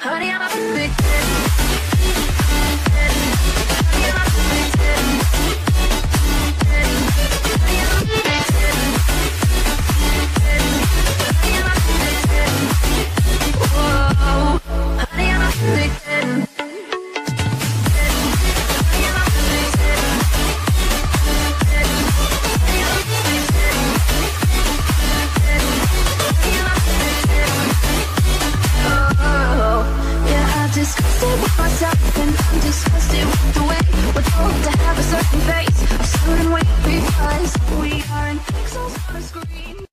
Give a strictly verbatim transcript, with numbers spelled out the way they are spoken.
Honey, I'm addicted. Honey, I'm addicted. Honey, I'm addicted. Honey, I'm addicted. Whoa. Honey, I'm addicted. Honey, I'm addicted. Disgusted with myself, and I'm disgusted with the way we're told to have a certain face, a certain way, because we are in pixels on a screen.